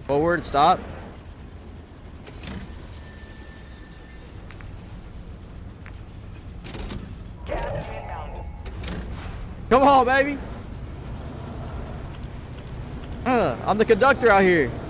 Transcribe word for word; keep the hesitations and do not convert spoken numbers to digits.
Forward, stop. Come on, baby. Uh, I'm the conductor out here.